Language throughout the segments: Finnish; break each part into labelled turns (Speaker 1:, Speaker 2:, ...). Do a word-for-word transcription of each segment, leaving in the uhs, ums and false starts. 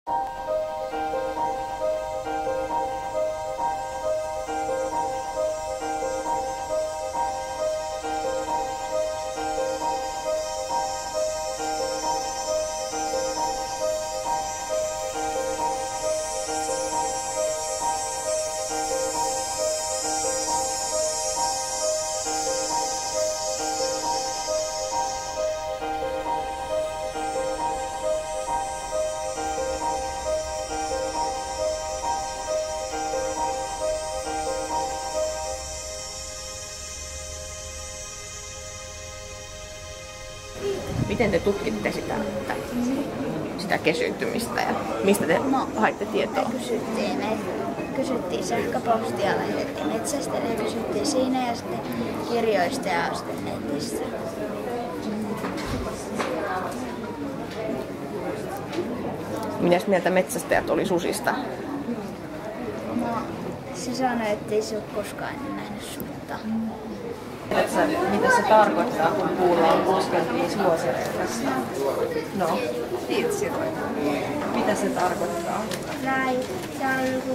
Speaker 1: Miten te tutkitte sitä, sitä kesyntymistä ja mistä te no, haitte tietoa?
Speaker 2: Me kysyttiin, me kysyttiin sähköpostia, lähetettiin metsästä ja kysyttiin siinä ja sitten kirjoista ja sitten netissä.
Speaker 1: Mitäs mieltä metsästäjät oli susista?
Speaker 2: No, se sanoi, ettei se ole koskaan nähnyt sutta.
Speaker 3: Tiedätkö, mitä se tarkoittaa, kun kuullaan kuusikymmentäviisi vuosireikasta? No, tiedät silloin. Mitä se tarkoittaa?
Speaker 2: Näin, se on joku...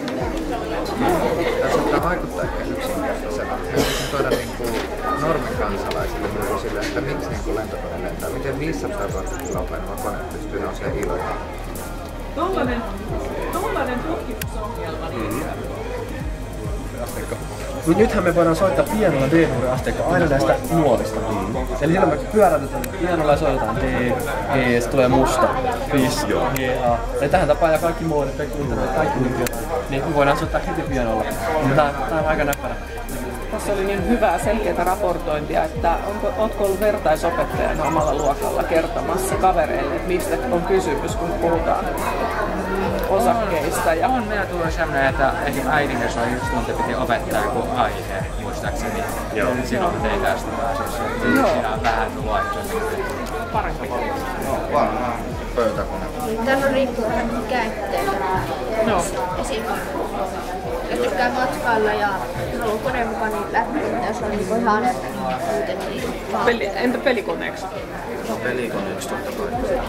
Speaker 4: Tämä vaikuttaa ehkä yksinkertaisella. Haluaisin tuoda niin normikansalaisille myös sille, että miksi niin lentokone lentää. Miten viisisataa kiloa painava kone pystyy nousemaan ilmaan?
Speaker 5: Tuollainen, tuollainen tutkimusohjelma.
Speaker 4: Mm-hmm.
Speaker 6: Mut nythän me voidaan soittaa pianolla D-nuori-asteikko aina näistä nuolista. Mm. Eli silloin me pyörätetään pianolla ja soitetaan D, G, ja tulee musta, Fis, G, A. Ja tähän tapaan ja kaikki muodot, kaikki internet, kaikki nykyään. Niin me voidaan soittaa heti pianolla. Tää, tää on aika näppärä.
Speaker 5: Tässä oli niin hyvää selkeää raportointia, että onko, ootko ollut vertaisopettajana omalla luokalla kertomassa kavereille, että mistä on kysymys, kun puhutaan osakkeista. Ja...
Speaker 7: On, meillä tulee sellainen, että esimerkiksi äidin kanssa on just monta piti opettaa joku aihe, muistaakseni. Joo. Silloin ei tästä pääsisi. Siinä on vähän tullut aikaisemmin.
Speaker 5: Parempi.
Speaker 4: No, vanha pöytäkone.
Speaker 2: Tämä on riippuu vähän käyttöön.
Speaker 5: No.
Speaker 2: Esimerkiksi jos tykkää matkailla ja haluaa koneen mukaan, niin lähtee, jos on niin ihan muutenkin.
Speaker 5: Peli, entä pelikoneeksi?
Speaker 4: No pelikoneeksi totta kai.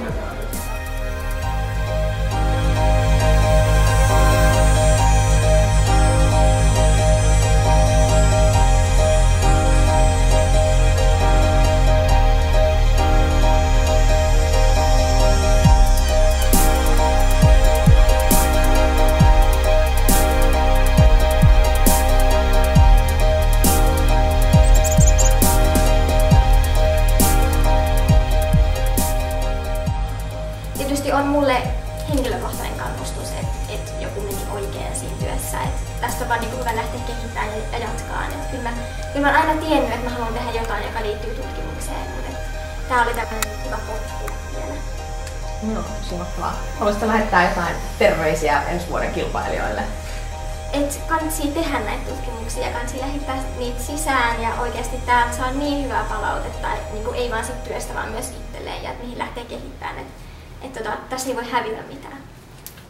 Speaker 8: Tietysti on mulle henkilökohtainen kannustus, että, että joku meni oikein siinä työssä. Että tästä on vaan niin hyvä lähteä kehittämään ja jatkaa. Että kyllä, mä, kyllä mä oon aina tiennyt, että mä haluan tehdä jotain, joka liittyy tutkimukseen. Mutta tää oli tämmöinen hyvä potku vielä.
Speaker 1: No, sinulla. Haluaisitko lähettää jotain terveisiä ensi vuoden kilpailijoille?
Speaker 8: Että kannattaa tehdä näitä tutkimuksia ja kannattaa lähettää niitä sisään ja oikeasti täältä saa niin hyvää palautetta, että niin ei vaan sit työstä, vaan myös itselleen ja että mihin lähtee kehittämään. Että, että tota, tässä ei voi hävitä mitään.